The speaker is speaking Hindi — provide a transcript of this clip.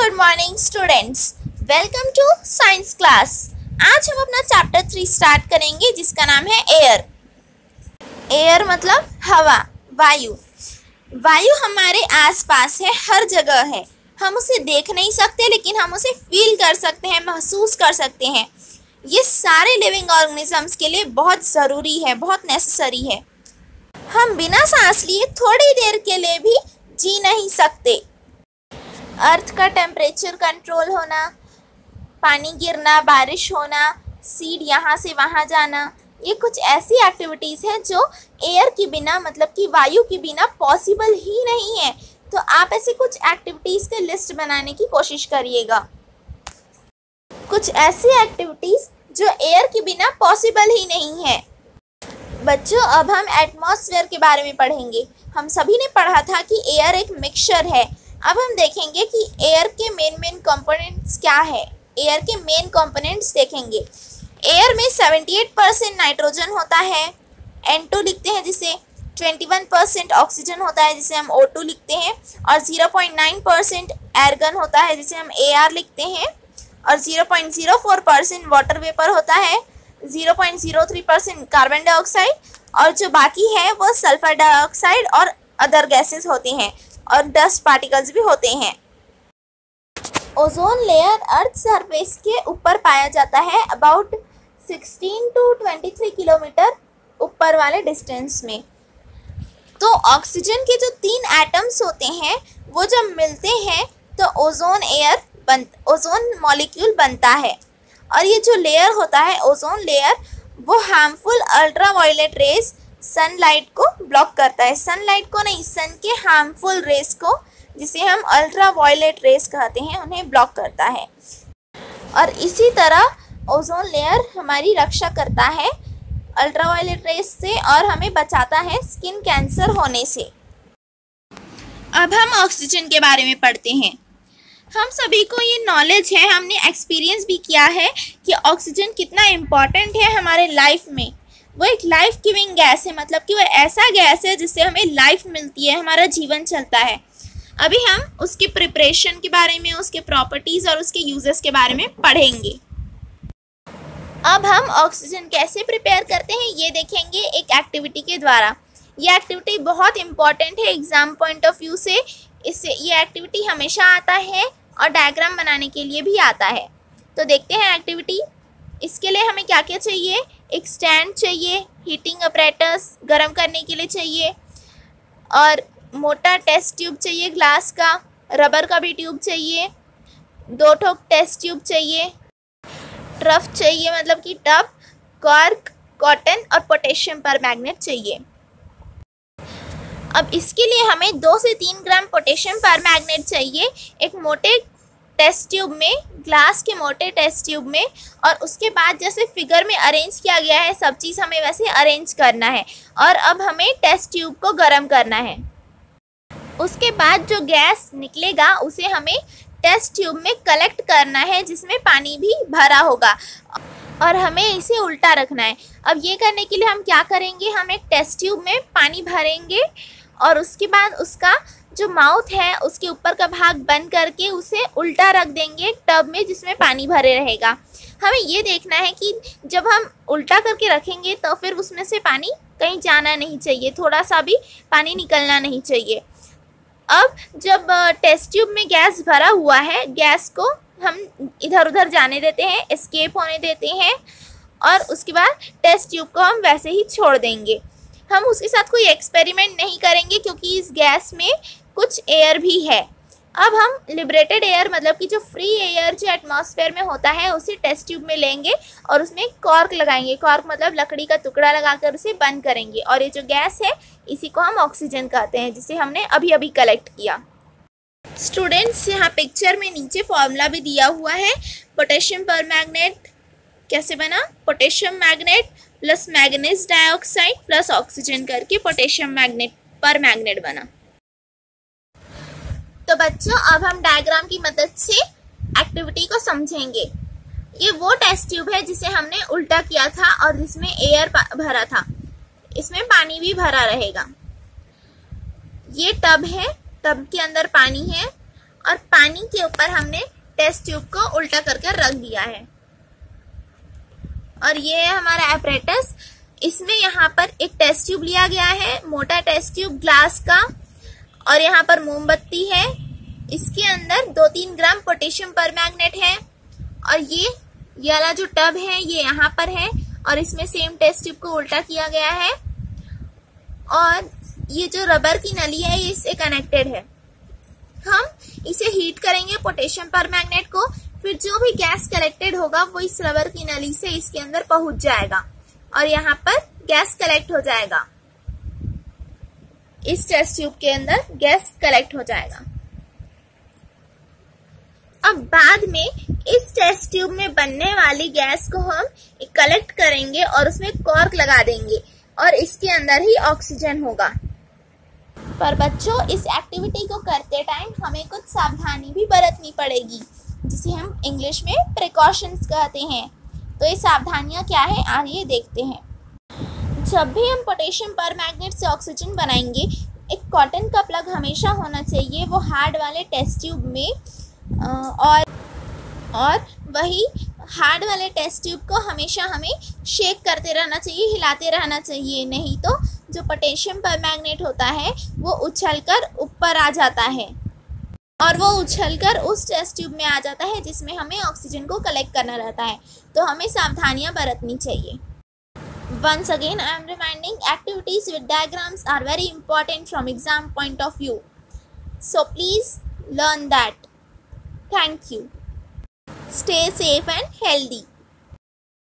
Good morning students, welcome to science class. आज हम अपना चैप्टर 3 स्टार्ट करेंगे जिसका नाम है एयर। एयर मतलब हवा, वायु। वायु हमारे आसपास है, हर जगह है। हम उसे देख नहीं सकते लेकिन हम उसे फील कर सकते हैं, महसूस कर सकते हैं। ये सारे लिविंग ऑर्गेनिजम्स के लिए बहुत ज़रूरी है, बहुत नेसेसरी है। हम बिना सांस लिए थोड़ी देर के लिए भी जी नहीं सकते। अर्थ का टेम्परेचर कंट्रोल होना, पानी गिरना, बारिश होना, सीड यहाँ से वहाँ जाना, ये कुछ ऐसी एक्टिविटीज़ हैं जो एयर के बिना मतलब कि वायु के बिना पॉसिबल ही नहीं है। तो आप ऐसे कुछ एक्टिविटीज़ के लिस्ट बनाने की कोशिश करिएगा। कुछ ऐसी एक्टिविटीज़ जो एयर के बिना पॉसिबल ही नहीं है। बच्चों, अब हम एटमॉस्फेयर के बारे में पढ़ेंगे। हम सभी ने पढ़ा था कि एयर एक मिक्सचर है। अब हम देखेंगे कि एयर के मेन कंपोनेंट्स क्या है। एयर के मेन कंपोनेंट्स देखेंगे। एयर में 78% नाइट्रोजन होता है, N2 लिखते हैं जिसे। 21% ऑक्सीजन होता है जिसे हम O2 लिखते हैं, और 0.9% एर्गन होता है जिसे हम AR लिखते हैं, और 0.04% वाटर वेपर होता है, 0.03% कार्बन डाइऑक्साइड, और जो बाकी है वो सल्फर डाइऑक्साइड और अदर गैसेस होते हैं, और डस्ट पार्टिकल्स भी होते हैं। ओजोन लेयर अर्थ सरफेस के ऊपर पाया जाता है, अबाउट 16 to 23 किलोमीटर ऊपर वाले डिस्टेंस में। तो ऑक्सीजन के जो 3 एटम्स होते हैं वो जब मिलते हैं तो ओजोन मॉलिक्यूल बनता है। और ये जो लेयर होता है ओजोन लेयर, वो हार्मफुल अल्ट्रावायलेट रेज सनलाइट को ब्लॉक करता है। सनलाइट को नहीं, सन के हार्मफुल रेस को, जिसे हम अल्ट्रावायलेट रेस कहते हैं, उन्हें ब्लॉक करता है। और इसी तरह ओजोन लेयर हमारी रक्षा करता है अल्ट्रावायलेट रेस से और हमें बचाता है स्किन कैंसर होने से। अब हम ऑक्सीजन के बारे में पढ़ते हैं। हम सभी को ये नॉलेज है, हमने एक्सपीरियंस भी किया है कि ऑक्सीजन कितना इम्पॉर्टेंट है हमारे लाइफ में। वो एक लाइफ गिविंग गैस है, मतलब कि वो ऐसा गैस है जिससे हमें लाइफ मिलती है, हमारा जीवन चलता है। अभी हम उसके प्रिपरेशन के बारे में, उसके प्रॉपर्टीज़ और उसके यूजेस के बारे में पढ़ेंगे। अब हम ऑक्सीजन कैसे प्रिपेयर करते हैं ये देखेंगे एक एक्टिविटी के द्वारा। ये एक्टिविटी बहुत इम्पॉर्टेंट है एग्ज़ाम पॉइंट ऑफ व्यू से। इससे ये एक्टिविटी हमेशा आता है और डायग्राम बनाने के लिए भी आता है। तो देखते हैं एक्टिविटी। इसके लिए हमें क्या क्या चाहिए? एक स्टैंड चाहिए, हीटिंग अपरेटस गर्म करने के लिए चाहिए, और मोटा टेस्ट ट्यूब चाहिए ग्लास का, रबर का भी ट्यूब चाहिए, 2 ठोक टेस्ट ट्यूब चाहिए, ट्रफ चाहिए मतलब कि टब, कॉर्क, कॉटन और पोटेशियम परमैंगनेट चाहिए। अब इसके लिए हमें 2 से 3 ग्राम पोटेशियम परमैंगनेट चाहिए एक मोटे टेस्ट ट्यूब में, ग्लास के मोटे टेस्ट ट्यूब में। और उसके बाद जैसे फिगर में अरेंज किया गया है सब चीज़ हमें वैसे अरेंज करना है। और अब हमें टेस्ट ट्यूब को गर्म करना है। उसके बाद जो गैस निकलेगा उसे हमें टेस्ट ट्यूब में कलेक्ट करना है जिसमें पानी भी भरा होगा, और हमें इसे उल्टा रखना है। अब ये करने के लिए हम क्या करेंगे? हम एक टेस्ट ट्यूब में पानी भरेंगे और उसके बाद उसका जो माउथ है उसके ऊपर का भाग बंद करके उसे उल्टा रख देंगे टब में जिसमें पानी भरे रहेगा। हमें ये देखना है कि जब हम उल्टा करके रखेंगे तो फिर उसमें से पानी कहीं जाना नहीं चाहिए, थोड़ा सा भी पानी निकलना नहीं चाहिए। अब जब टेस्ट ट्यूब में गैस भरा हुआ है, गैस को हम इधर उधर जाने देते हैं, एस्केप होने देते हैं, और उसके बाद टेस्ट ट्यूब को हम वैसे ही छोड़ देंगे। हम उसके साथ कोई एक्सपेरिमेंट नहीं करेंगे क्योंकि इस गैस में कुछ एयर भी है। अब हम लिबरेटेड एयर मतलब कि जो फ्री एयर जो एटमॉस्फेयर में होता है उसे टेस्ट ट्यूब में लेंगे और उसमें कॉर्क लगाएंगे। कॉर्क मतलब लकड़ी का टुकड़ा लगाकर उसे बंद करेंगे, और ये जो गैस है इसी को हम ऑक्सीजन कहते हैं जिसे हमने अभी अभी कलेक्ट किया। स्टूडेंट्स, यहाँ पिक्चर में नीचे फॉर्मूला भी दिया हुआ है। पोटेशियम परमैंगनेट कैसे बना? Potassium manganate plus manganese dioxide plus oxygen करके पोटेशियम परमैंगनेट बना। तो बच्चों, अब हम डायग्राम की मदद से एक्टिविटी को समझेंगे। ये वो टेस्ट ट्यूब है जिसे हमने उल्टा किया था और जिसमें एयर भरा था, इसमें पानी भी भरा रहेगा। ये टब है, टब के अंदर पानी है और पानी के ऊपर हमने टेस्ट ट्यूब को उल्टा करके रख दिया है। और ये है हमारा एपरेटस। इसमें यहाँ पर एक टेस्ट ट्यूब लिया गया है, मोटा टेस्ट ट्यूब ग्लास का, और यहाँ पर मोमबत्ती है। इसके अंदर 2-3 ग्राम पोटेशियम परमैंगनेट है। और ये वाला जो टब है ये यहाँ पर है और इसमें सेम टेस्ट ट्यूब को उल्टा किया गया है। और ये जो रबर की नली है ये इससे कनेक्टेड है। हम इसे हीट करेंगे पोटेशियम परमैंगनेट को, फिर जो भी गैस कलेक्टेड होगा वो इस रबर की नली से इसके अंदर पहुंच जाएगा और यहाँ पर गैस कलेक्ट हो जाएगा। इस टेस्ट ट्यूब के अंदर गैस कलेक्ट हो जाएगा। अब बाद में इस टेस्ट ट्यूब में बनने वाली गैस को हम कलेक्ट करेंगे और उसमें कॉर्क लगा देंगे और इसके अंदर ही ऑक्सीजन होगा। पर बच्चों, इस एक्टिविटी को करते टाइम हमें कुछ सावधानी भी बरतनी पड़ेगी, जिसे हम इंग्लिश में प्रिकॉशंस कहते हैं। तो ये सावधानियां क्या है आइए देखते हैं। जब भी हम पोटेशियम परमैंगनेट से ऑक्सीजन बनाएंगे, एक कॉटन का प्लग हमेशा होना चाहिए वो हार्ड वाले टेस्ट ट्यूब में, और वही हार्ड वाले टेस्ट ट्यूब को हमेशा हमें शेक करते रहना चाहिए, हिलाते रहना चाहिए, नहीं तो जो पोटेशियम परमैंगनेट होता है वो उछलकर ऊपर आ जाता है और वो उछलकर उस टेस्ट ट्यूब में आ जाता है जिसमें हमें ऑक्सीजन को कलेक्ट करना रहता है। तो हमें सावधानियां बरतनी चाहिए। Once again, I am reminding activities with diagrams are very important from exam point of view. So please learn that. Thank you. Stay safe and healthy.